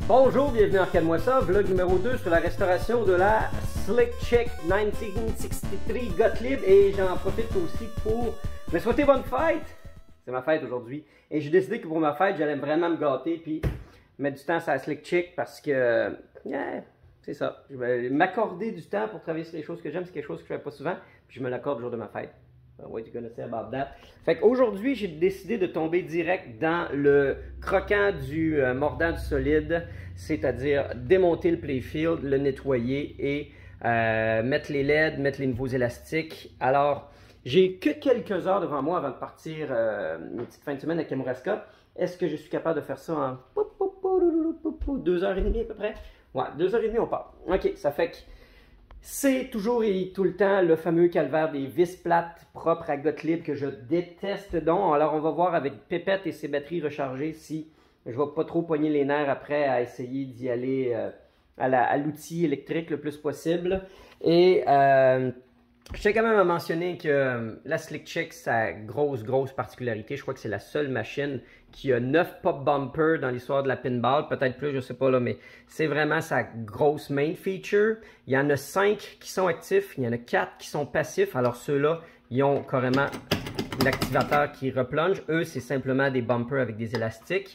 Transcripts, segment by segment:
Bonjour, bienvenue à Arcade-moi ça, vlog numéro 2 sur la restauration de la Slick Chick 1963 Gottlieb et j'en profite aussi pour me souhaiter bonne fête. C'est ma fête aujourd'hui et j'ai décidé que pour ma fête, j'allais vraiment me gâter puis mettre du temps sur la Slick Chick parce que, c'est ça, je vais m'accorder du temps pour travailler sur les choses que j'aime, c'est quelque chose que je fais pas souvent puis je me l'accorde le jour de ma fête. What you gonna say about that? Fait qu'aujourd'hui, j'ai décidé de tomber direct dans le croquant du mordant du solide, c'est-à-dire démonter le playfield, le nettoyer et mettre les LED, mettre les nouveaux élastiques. Alors, j'ai que quelques heures devant moi avant de partir une petite fin de semaine à Kamouraska. Est-ce que je suis capable de faire ça en 2h30 à peu près? Ouais, 2h30 on part. Ok, ça fait que c'est toujours et tout le temps le fameux calvaire des vis plates propres à Gottlieb que je déteste donc. Alors on va voir avec Pépette et ses batteries rechargées si je vais pas trop pogner les nerfs après à essayer d'y aller à l'outil électrique le plus possible. Et je tiens quand même à mentionner que la Slick Chick, sa grosse particularité, je crois que c'est la seule machine qui a 9 pop bumpers dans l'histoire de la pinball, peut-être plus, je sais pas là, mais c'est vraiment sa grosse main feature. Il y en a 5 qui sont actifs, il y en a 4 qui sont passifs, alors ceux-là, ils ont carrément l'activateur qui replonge. Eux, c'est simplement des bumpers avec des élastiques.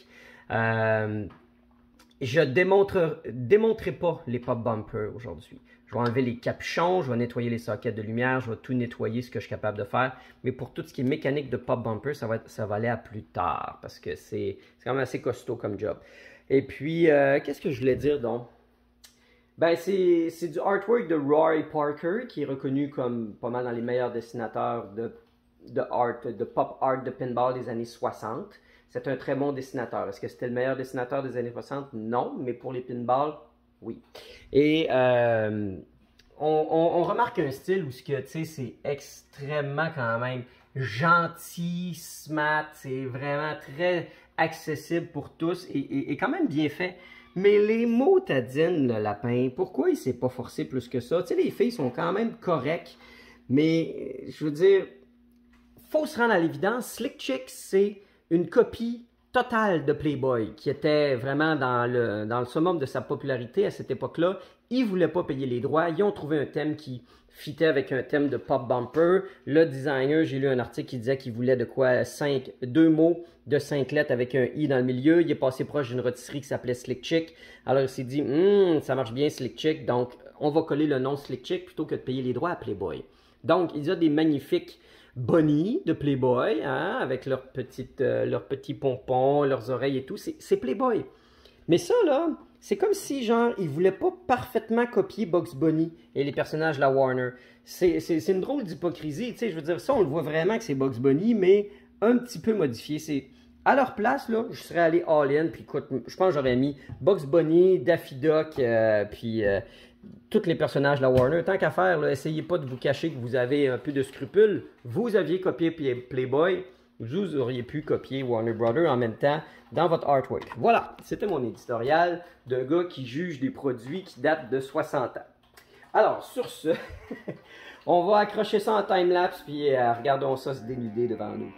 Je démontrerai pas les pop bumpers aujourd'hui. Je vais enlever les capuchons, je vais nettoyer les sockets de lumière, je vais tout nettoyer ce que je suis capable de faire. Mais pour tout ce qui est mécanique de pop bumper, ça va aller à plus tard parce que c'est quand même assez costaud comme job. Et puis, qu'est-ce que je voulais dire donc? Ben, c'est du artwork de Roy Parker qui est reconnu comme pas mal dans les meilleurs dessinateurs de pop art de pinball des années 60. C'est un très bon dessinateur. Est-ce que c'était le meilleur dessinateur des années 60? Non, mais pour les pinballs, oui. Et on remarque un style où c'est extrêmement quand même gentil, smart, c'est vraiment très accessible pour tous et quand même bien fait. Mais les mots t'adinent, le lapin, pourquoi il s'est pas forcé plus que ça? Tu sais, les filles sont quand même correctes, mais je veux dire, faut se rendre à l'évidence, Slick Chick, c'est une copie totale de Playboy, qui était vraiment dans le summum de sa popularité à cette époque-là. Ils ne voulaient pas payer les droits. Ils ont trouvé un thème qui fitait avec un thème de pop bumper. Le designer, j'ai lu un article qui disait qu'il voulait de quoi 2 mots de 5 lettres avec un i dans le milieu. Il est passé proche d'une rôtisserie qui s'appelait Slick Chick. Alors il s'est dit, ça marche bien Slick Chick, donc on va coller le nom Slick Chick plutôt que de payer les droits à Playboy. Donc il y a des magnifiques Bonnie de Playboy, hein, avec leurs petits pompons, leurs oreilles et tout, c'est Playboy. Mais ça, là, c'est comme si, genre, ils voulaient pas parfaitement copier Bugs Bunny et les personnages de la Warner. C'est une drôle d'hypocrisie, tu sais, je veux dire, ça, on le voit vraiment que c'est Bugs Bunny, mais un petit peu modifié. C'est à leur place, là, je serais allé all-in, puis écoute, je pense que j'aurais mis Bugs Bunny, Daffy Duck, puis tous les personnages de la Warner. Tant qu'à faire, essayez pas de vous cacher que vous avez un peu de scrupules. Vous aviez copié Playboy, vous auriez pu copier Warner Brothers en même temps dans votre artwork. Voilà, c'était mon éditorial d'un gars qui juge des produits qui datent de 60 ans. Alors, sur ce, on va accrocher ça en time-lapse, puis regardons ça se dénuder devant nous.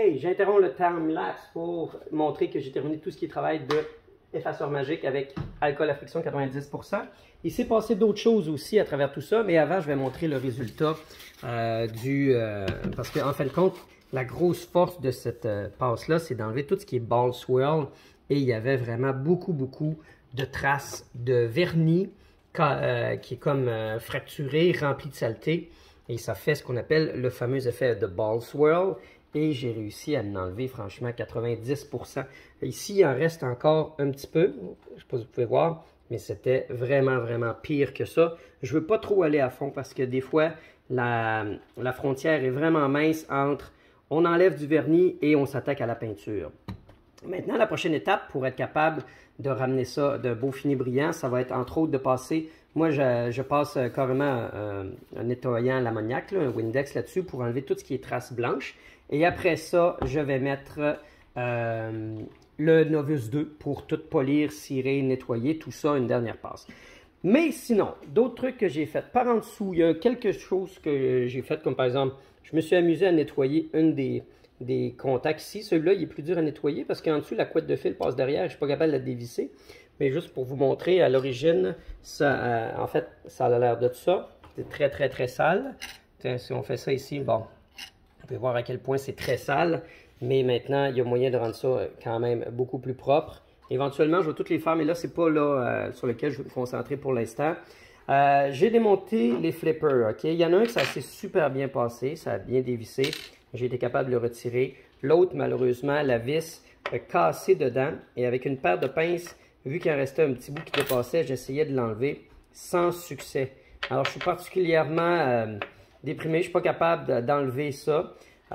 Hey, j'interromps le time-lapse pour montrer que j'ai terminé tout ce qui est travail de effaceur magique avec alcool à friction 90%. Il s'est passé d'autres choses aussi à travers tout ça, mais avant, je vais montrer le résultat parce qu'en fin de compte, la grosse force de cette passe-là, c'est d'enlever tout ce qui est ball swirl. Et il y avait vraiment beaucoup de traces de vernis qui est comme fracturé, rempli de saleté. Et ça fait ce qu'on appelle le fameux effet de ball swirl. Et j'ai réussi à en enlever franchement 90%. Ici, il en reste encore un petit peu. Je ne sais pas si vous pouvez voir, mais c'était vraiment pire que ça. Je ne veux pas trop aller à fond parce que des fois, la frontière est vraiment mince entre on enlève du vernis et on s'attaque à la peinture. Maintenant, la prochaine étape pour être capable de ramener ça d'un beau fini brillant, ça va être entre autres de passer, moi je passe carrément un nettoyant à l'ammoniac, un Windex là-dessus pour enlever tout ce qui est traces blanches. Et après ça, je vais mettre le Novus 2 pour tout polir, cirer, nettoyer, tout ça, une dernière passe. Mais sinon, d'autres trucs que j'ai fait par en dessous, il y a quelque chose que j'ai fait, comme par exemple, je me suis amusé à nettoyer une des contacts ici. Celui-là, il est plus dur à nettoyer parce qu'en dessous, la couette de fil passe derrière. Je ne suis pas capable de la dévisser. Mais juste pour vous montrer, à l'origine, en fait, ça a l'air de ça. C'est très sale. Tiens, si on fait ça ici, bon, vous pouvez voir à quel point c'est très sale. Mais maintenant, il y a moyen de rendre ça quand même beaucoup plus propre. Éventuellement, je vais toutes les faire, mais là, c'est pas là sur lequel je vais me concentrer pour l'instant. J'ai démonté les flippers, ok? Il y en a un qui ça s'est super bien passé, ça a bien dévissé. J'ai été capable de le retirer. L'autre, malheureusement, la vis a cassé dedans. Et avec une paire de pinces, vu qu'il en restait un petit bout qui dépassait, j'essayais de l'enlever sans succès. Alors, je suis particulièrement déprimé. Je ne suis pas capable d'enlever ça.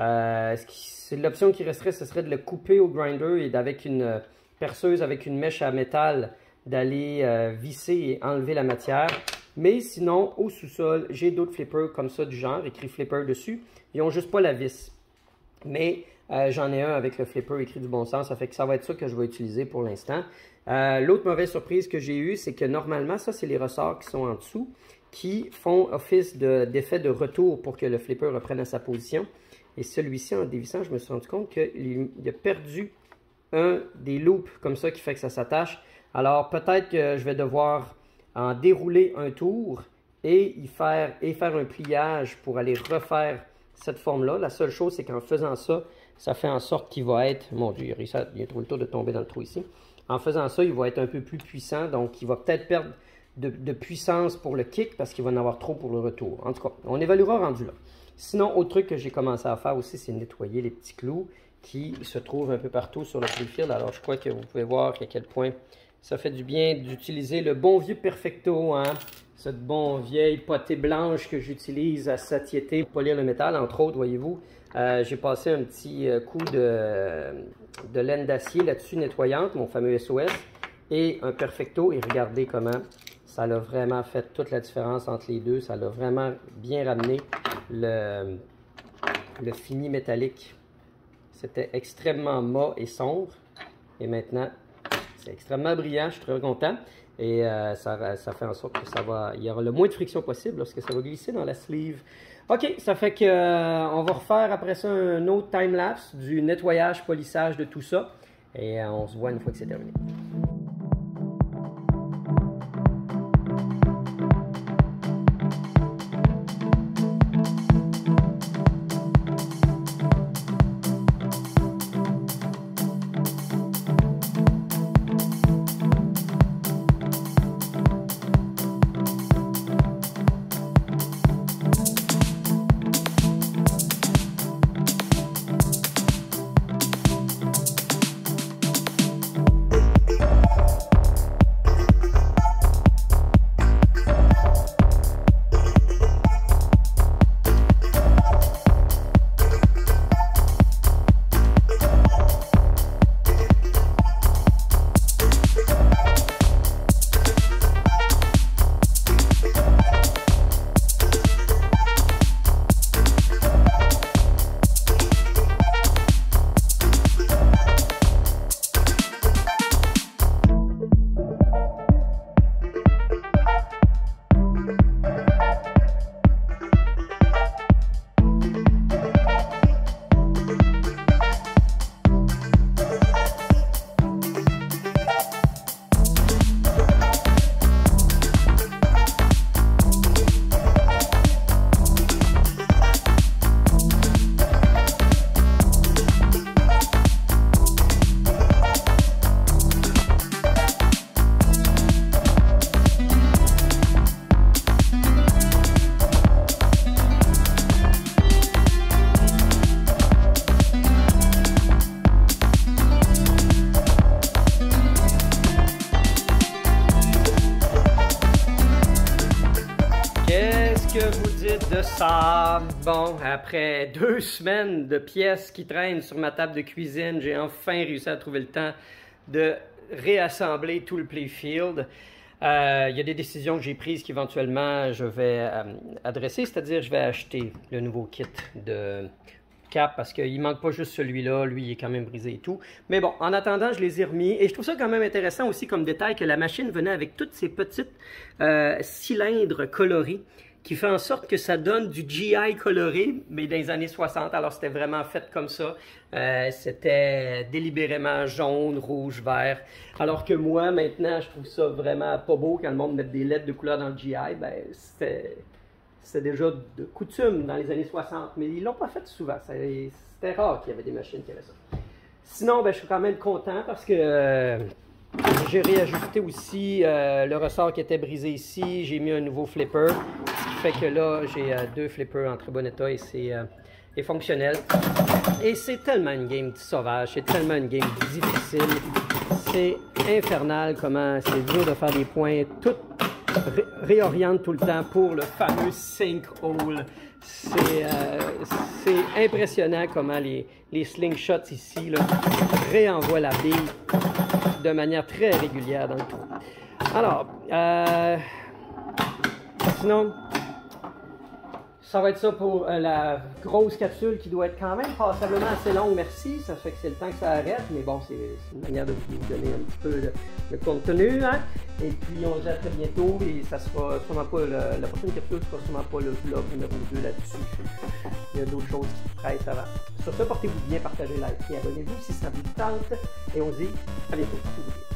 L'option qui resterait, ce serait de le couper au grinder et avec une perceuse, avec une mèche à métal, d'aller visser et enlever la matière. Mais sinon, au sous-sol, j'ai d'autres flippers comme ça du genre, écrit flipper dessus. Ils n'ont juste pas la vis. Mais j'en ai un avec le flipper écrit du bon sens. Ça fait que ça va être ça que je vais utiliser pour l'instant. L'autre mauvaise surprise que j'ai eue, c'est que normalement, ça, c'est les ressorts qui sont en dessous, qui font office d'effet de retour pour que le flipper reprenne à sa position. Et celui-ci, en dévissant, je me suis rendu compte qu'il a perdu un des loops comme ça qui fait que ça s'attache. Alors, peut-être que je vais devoir en dérouler un tour et faire un pliage pour aller refaire cette forme-là. La seule chose, c'est qu'en faisant ça, ça fait en sorte qu'il va être... Mon Dieu, il a trop le tour de tomber dans le trou ici. En faisant ça, il va être un peu plus puissant. Donc, il va peut-être perdre de puissance pour le kick parce qu'il va en avoir trop pour le retour. En tout cas, on évaluera rendu là. Sinon, autre truc que j'ai commencé à faire aussi, c'est nettoyer les petits clous qui se trouvent un peu partout sur le playfield. Alors, je crois que vous pouvez voir à quel point ça fait du bien d'utiliser le bon vieux Perfecto, hein? Cette bonne vieille potée blanche que j'utilise à satiété pour polir le métal, entre autres, voyez-vous. J'ai passé un petit coup de laine d'acier là-dessus nettoyante, mon fameux SOS, et un Perfecto. Et regardez comment ça a vraiment fait toute la différence entre les deux. Ça a vraiment bien ramené le fini métallique. C'était extrêmement mat et sombre. Et maintenant, c'est extrêmement brillant. Je suis très content. Et ça fait en sorte que il y aura le moins de friction possible lorsque ça va glisser dans la sleeve. OK, ça fait que on va refaire après ça un autre time-lapse du nettoyage, polissage de tout ça. Et on se voit une fois que c'est terminé. que vous dites de ça? Bon, après 2 semaines de pièces qui traînent sur ma table de cuisine, j'ai enfin réussi à trouver le temps de réassembler tout le playfield. Il y a des décisions que j'ai prises qu'éventuellement je vais adresser, c'est-à-dire je vais acheter le nouveau kit de cap parce qu'il manque pas juste celui-là, lui il est quand même brisé et tout. Mais bon, en attendant, je les ai remis et je trouve ça quand même intéressant aussi comme détail que la machine venait avec toutes ces petites cylindres colorés qui fait en sorte que ça donne du GI coloré, mais dans les années 60, alors c'était vraiment fait comme ça. C'était délibérément jaune, rouge, vert. Alors que moi, maintenant, je trouve ça vraiment pas beau quand le monde met des lettres de couleur dans le GI. Ben, c'était déjà de coutume dans les années 60, mais ils l'ont pas fait souvent. C'était rare qu'il y avait des machines qui avaient ça. Sinon, ben, je suis quand même content parce que j'ai réajusté aussi le ressort qui était brisé ici. J'ai mis un nouveau flipper, ce qui fait que là, j'ai 2 flippers en très bon état et c'est fonctionnel. Et c'est tellement une game sauvage, c'est tellement une game difficile. C'est infernal comment c'est dur de faire des points. Tout réoriente tout le temps pour le fameux sinkhole. C'est impressionnant comment les slingshots ici là, réenvoient la bille de manière très régulière dans le trou. Alors, sinon, ça va être ça pour la grosse capsule qui doit être quand même passablement assez longue, merci. Ça fait que c'est le temps que ça arrête, mais bon, c'est une manière de vous donner un petit peu de contenu. Hein? Et puis, on se dit à très bientôt et ça sera sûrement pas, la prochaine capsule sera sûrement pas le vlog numéro 2 là-dessus. Il y a d'autres choses qui pressent avant. Sur ce, portez-vous bien, partagez, likez, abonnez-vous si ça vous tente et on se dit à bientôt.